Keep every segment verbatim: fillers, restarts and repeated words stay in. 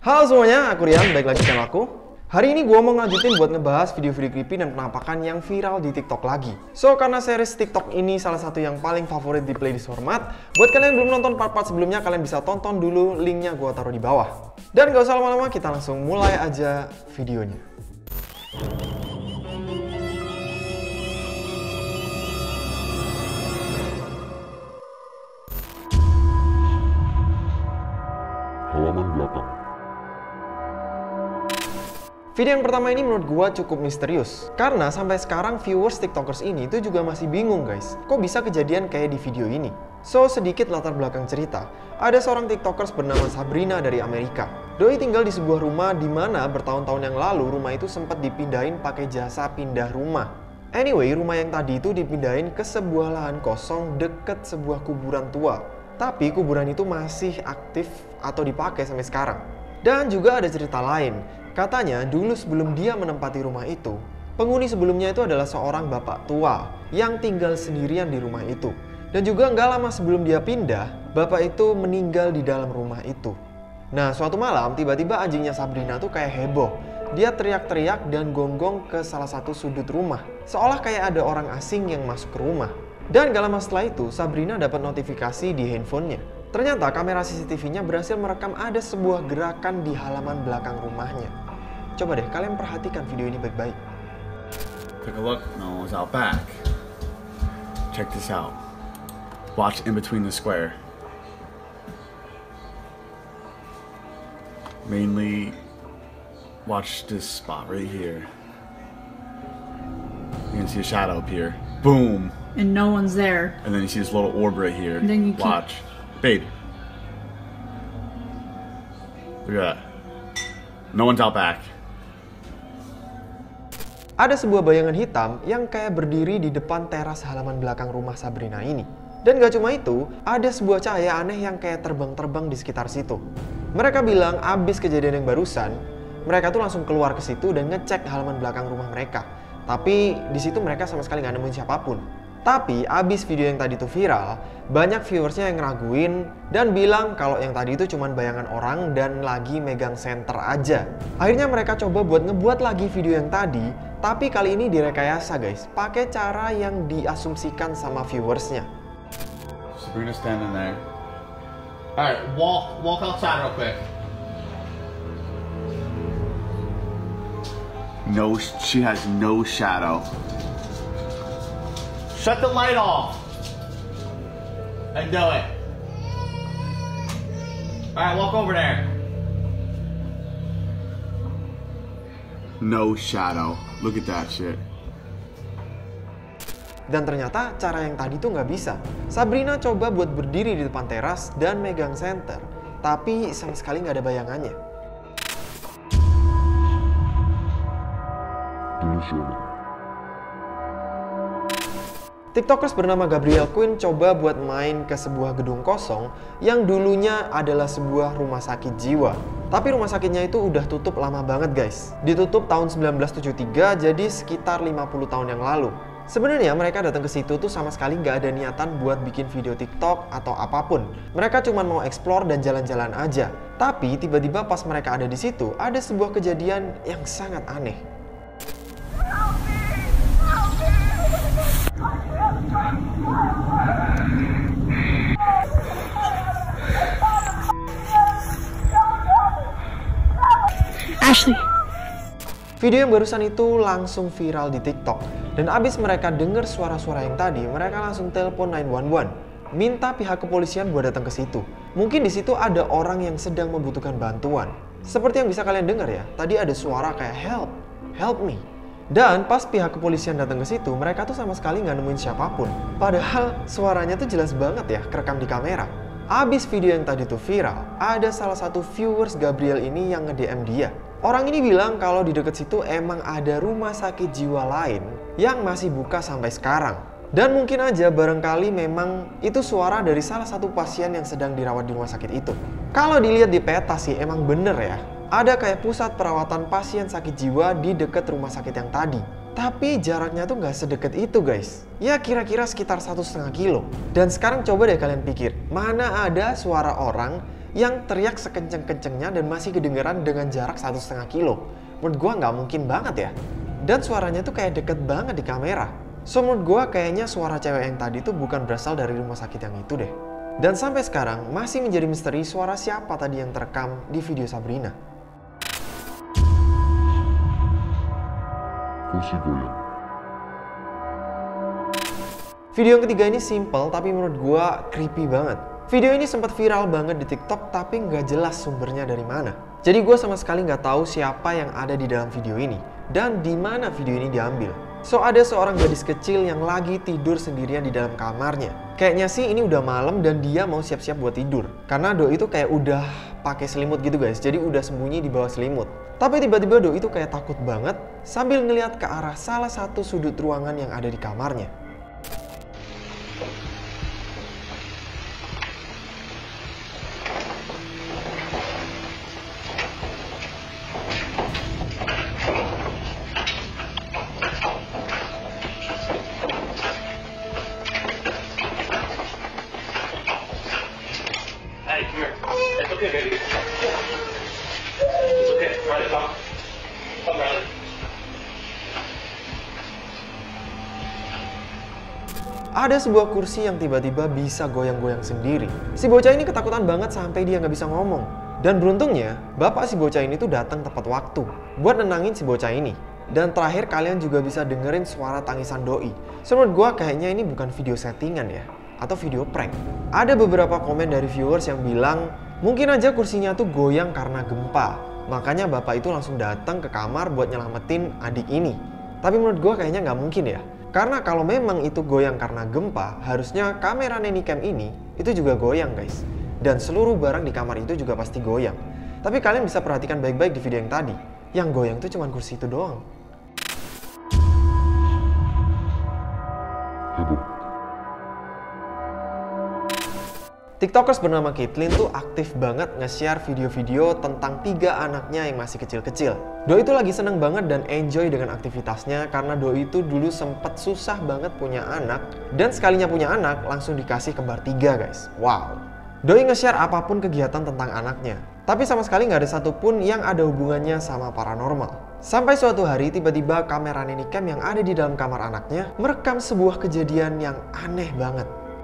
Halo semuanya, aku Rian, balik lagi channel aku. Hari ini gue mau ngelanjutin buat ngebahas video-video creepy dan penampakan yang viral di TikTok lagi. So, karena series TikTok ini salah satu yang paling favorit di playlist Hormat, buat kalian yang belum nonton part-part sebelumnya, kalian bisa tonton dulu, linknya gue taruh di bawah. Dan gak usah lama-lama, kita langsung mulai aja videonya. Halaman belakang. Video yang pertama ini menurut gua cukup misterius. Karena sampai sekarang viewers tiktokers ini itu juga masih bingung guys. Kok bisa kejadian kayak di video ini? So, sedikit latar belakang cerita. Ada seorang tiktokers bernama Sabrina dari Amerika. Doi tinggal di sebuah rumah di mana bertahun-tahun yang lalu rumah itu sempat dipindahin pakai jasa pindah rumah. Anyway, rumah yang tadi itu dipindahin ke sebuah lahan kosong deket sebuah kuburan tua. Tapi kuburan itu masih aktif atau dipakai sampai sekarang. Dan juga ada cerita lain. Katanya dulu sebelum dia menempati rumah itu, penghuni sebelumnya itu adalah seorang bapak tua yang tinggal sendirian di rumah itu. Dan juga nggak lama sebelum dia pindah, bapak itu meninggal di dalam rumah itu. Nah, suatu malam tiba-tiba anjingnya Sabrina tuh kayak heboh. Dia teriak-teriak dan gonggong ke salah satu sudut rumah. Seolah kayak ada orang asing yang masuk ke rumah. Dan gak lama setelah itu, Sabrina dapat notifikasi di handphonenya. Ternyata kamera C C T V-nya berhasil merekam ada sebuah gerakan di halaman belakang rumahnya. Coba deh kalian perhatikan video ini baik-baik. Take a look. No one's out back. Check this out. Watch in between the square. Mainly, watch this spot right here. You can see a shadow up here. Boom. And no one's there. And then you see this little orb right here. And then you keep... Watch. Babe. Look at that. No one's out back. Ada sebuah bayangan hitam yang kayak berdiri di depan teras halaman belakang rumah Sabrina ini. Dan gak cuma itu, ada sebuah cahaya aneh yang kayak terbang-terbang di sekitar situ. Mereka bilang abis kejadian yang barusan, mereka tuh langsung keluar ke situ dan ngecek halaman belakang rumah mereka. Tapi di situ mereka sama sekali gak nemuin siapapun. Tapi abis video yang tadi tuh viral, banyak viewersnya yang ngeraguin dan bilang kalau yang tadi itu cuma bayangan orang dan lagi megang senter aja. Akhirnya mereka coba buat ngebuat lagi video yang tadi, tapi kali ini direkayasa guys, pakai cara yang diasumsikan sama viewersnya. Sabrina standing there. Alright, walk walk outside real quick. No, she has no shadow. Shut the light off. And do it. Alright, walk over there. No shadow. Look at that shit. Dan ternyata cara yang tadi tuh nggak bisa. Sabrina coba buat berdiri di depan teras dan megang senter, tapi sama sekali nggak ada bayangannya. Tiktokers bernama Gabriel Queen coba buat main ke sebuah gedung kosong yang dulunya adalah sebuah rumah sakit jiwa. Tapi rumah sakitnya itu udah tutup lama banget guys. Ditutup tahun seribu sembilan ratus tujuh puluh tiga, jadi sekitar lima puluh tahun yang lalu. Sebenarnya mereka datang ke situ tuh sama sekali nggak ada niatan buat bikin video TikTok atau apapun. Mereka cuma mau explore dan jalan-jalan aja. Tapi tiba-tiba pas mereka ada di situ, ada sebuah kejadian yang sangat aneh. Ashley. Video yang barusan itu langsung viral di TikTok. Dan abis mereka dengar suara-suara yang tadi, mereka langsung telepon nine one one. Minta pihak kepolisian buat datang ke situ. Mungkin di situ ada orang yang sedang membutuhkan bantuan. Seperti yang bisa kalian dengar ya, tadi ada suara kayak help, help me. Dan pas pihak kepolisian datang ke situ, mereka tuh sama sekali nggak nemuin siapapun. Padahal suaranya tuh jelas banget ya, kerekam di kamera. Abis video yang tadi tuh viral, ada salah satu viewers Gabriel ini yang nge-D M dia. Orang ini bilang kalau di dekat situ emang ada rumah sakit jiwa lain yang masih buka sampai sekarang. Dan mungkin aja barangkali memang itu suara dari salah satu pasien yang sedang dirawat di rumah sakit itu. Kalau dilihat di peta sih emang bener ya. Ada kayak pusat perawatan pasien sakit jiwa di dekat rumah sakit yang tadi. Tapi jaraknya tuh nggak sedekat itu guys. Ya kira-kira sekitar satu setengah kilo. Dan sekarang coba deh kalian pikir, mana ada suara orang yang teriak sekenceng-kencengnya dan masih kedengeran dengan jarak satu setengah kilo. Menurut gua nggak mungkin banget ya. Dan suaranya tuh kayak deket banget di kamera. So menurut gua kayaknya suara cewek yang tadi tuh bukan berasal dari rumah sakit yang itu deh. Dan sampai sekarang masih menjadi misteri suara siapa tadi yang terekam di video Sabrina. Kursi goyang. Video yang ketiga ini simple tapi menurut gua creepy banget. Video ini sempat viral banget di TikTok tapi nggak jelas sumbernya dari mana. Jadi gue sama sekali nggak tahu siapa yang ada di dalam video ini dan di mana video ini diambil. So ada seorang gadis kecil yang lagi tidur sendirian di dalam kamarnya. Kayaknya sih ini udah malam dan dia mau siap-siap buat tidur. Karena Doi itu kayak udah pakai selimut gitu guys, jadi udah sembunyi di bawah selimut. Tapi tiba-tiba Doi itu kayak takut banget sambil ngeliat ke arah salah satu sudut ruangan yang ada di kamarnya. Hey, come here. It's okay, baby. It's okay. Riley, come. Come, Riley. Ada sebuah kursi yang tiba-tiba bisa goyang-goyang sendiri. Si bocah ini ketakutan banget sampai dia nggak bisa ngomong. Dan beruntungnya, bapak si bocah ini tuh datang tepat waktu buat nenangin si bocah ini. Dan terakhir kalian juga bisa dengerin suara tangisan Doi. So, menurut gua kayaknya ini bukan video settingan ya, atau video prank. Ada beberapa komen dari viewers yang bilang, mungkin aja kursinya tuh goyang karena gempa. Makanya bapak itu langsung datang ke kamar buat nyelamatin adik ini. Tapi menurut gua kayaknya nggak mungkin ya. Karena kalau memang itu goyang karena gempa, harusnya kamera nanny cam ini itu juga goyang guys. Dan seluruh barang di kamar itu juga pasti goyang. Tapi kalian bisa perhatikan baik-baik di video yang tadi. Yang goyang tuh cuma kursi itu doang. Heboh. TikTokers bernama Caitlyn tuh aktif banget nge-share video-video tentang tiga anaknya yang masih kecil-kecil. Doi itu lagi seneng banget dan enjoy dengan aktivitasnya karena Doi itu dulu sempet susah banget punya anak dan sekalinya punya anak langsung dikasih kembar tiga guys. Wow. Doi nge-share apapun kegiatan tentang anaknya. Tapi sama sekali nggak ada satupun yang ada hubungannya sama paranormal. Sampai suatu hari tiba-tiba kamera nanny cam yang ada di dalam kamar anaknya merekam sebuah kejadian yang aneh banget.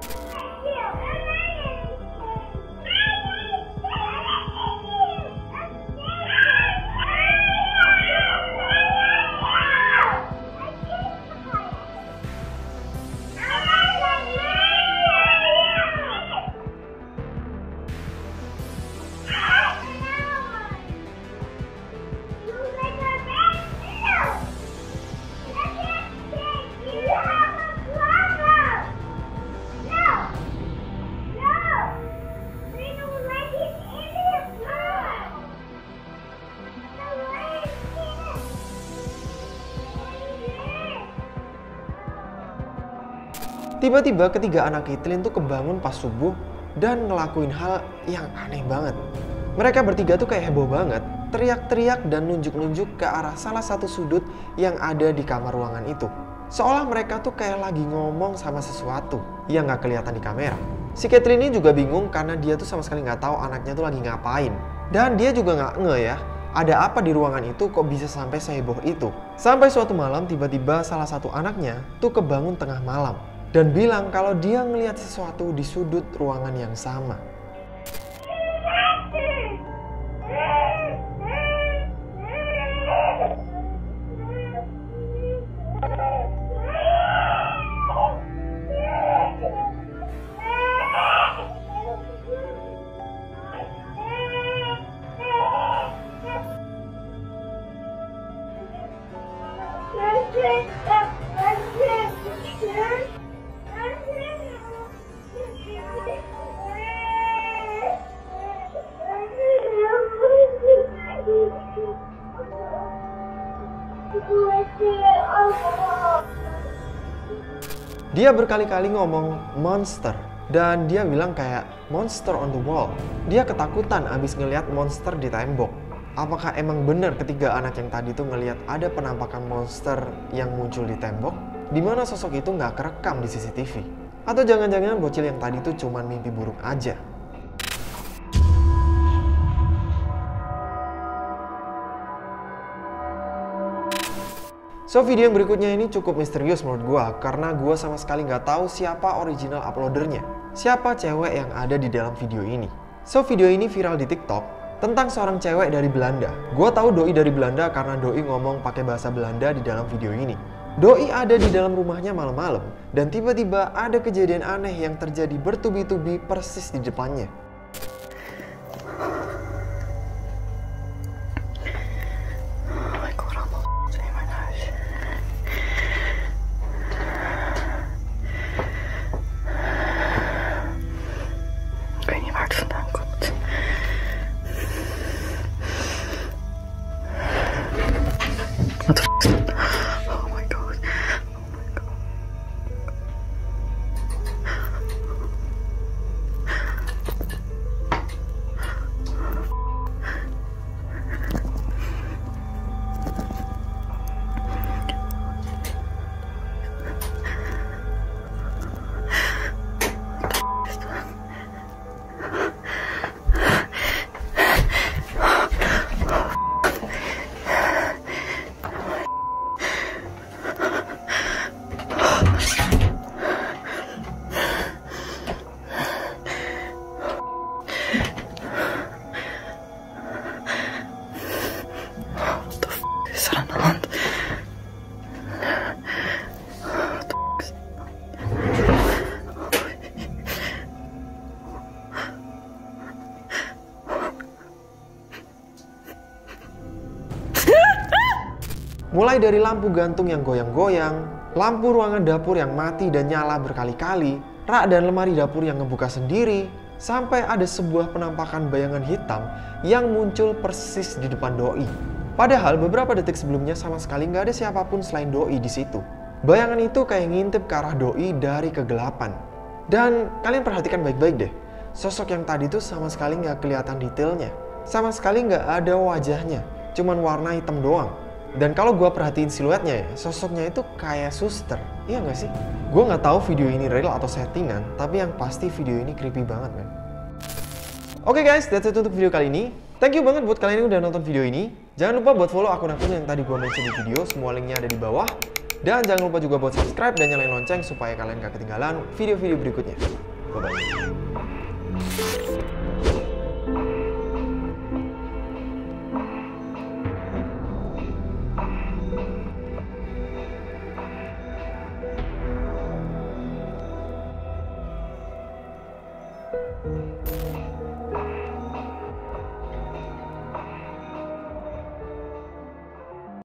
Tiba-tiba ketiga anak Caitlyn tuh kebangun pas subuh dan ngelakuin hal yang aneh banget. Mereka bertiga tuh kayak heboh banget, teriak-teriak dan nunjuk-nunjuk ke arah salah satu sudut yang ada di kamar ruangan itu. Seolah mereka tuh kayak lagi ngomong sama sesuatu yang gak kelihatan di kamera. Si Caitlyn ini juga bingung karena dia tuh sama sekali gak tahu anaknya tuh lagi ngapain. Dan dia juga gak nge ya, ada apa di ruangan itu kok bisa sampai seheboh itu. Sampai suatu malam tiba-tiba salah satu anaknya tuh kebangun tengah malam dan bilang kalau dia ngelihat sesuatu di sudut ruangan yang sama. Dia berkali-kali ngomong monster dan dia bilang kayak monster on the wall. Dia ketakutan abis ngelihat monster di tembok. Apakah emang benar ketiga anak yang tadi tuh ngelihat ada penampakan monster yang muncul di tembok? Dimana sosok itu nggak kerekam di C C T V? Atau jangan-jangan bocil yang tadi tuh cuma mimpi buruk aja? So video yang berikutnya ini cukup misterius menurut gua karena gua sama sekali nggak tahu siapa original uploadernya, siapa cewek yang ada di dalam video ini. So video ini viral di TikTok tentang seorang cewek dari Belanda. Gua tahu doi dari Belanda karena doi ngomong pakai bahasa Belanda di dalam video ini. Doi ada di dalam rumahnya malam-malam dan tiba-tiba ada kejadian aneh yang terjadi bertubi-tubi persis di depannya. What the f*** is that? Oh my god. Oh my god. Mulai dari lampu gantung yang goyang-goyang, lampu ruangan dapur yang mati dan nyala berkali-kali, rak dan lemari dapur yang ngebuka sendiri, sampai ada sebuah penampakan bayangan hitam yang muncul persis di depan doi. Padahal beberapa detik sebelumnya sama sekali nggak ada siapapun selain doi di situ. Bayangan itu kayak ngintip ke arah doi dari kegelapan. Dan kalian perhatikan baik-baik deh, sosok yang tadi tuh sama sekali nggak kelihatan detailnya. Sama sekali nggak ada wajahnya, cuman warna hitam doang. Dan kalau gue perhatiin siluetnya ya, sosoknya itu kayak suster, iya nggak sih? Gue nggak tahu video ini real atau settingan, tapi yang pasti video ini creepy banget, man. Oke okay guys, that's it untuk video kali ini. Thank you banget buat kalian yang udah nonton video ini. Jangan lupa buat follow akun-akun yang tadi gue mention di video, semua linknya ada di bawah. Dan jangan lupa juga buat subscribe dan nyalain lonceng supaya kalian gak ketinggalan video-video berikutnya. Bye-bye.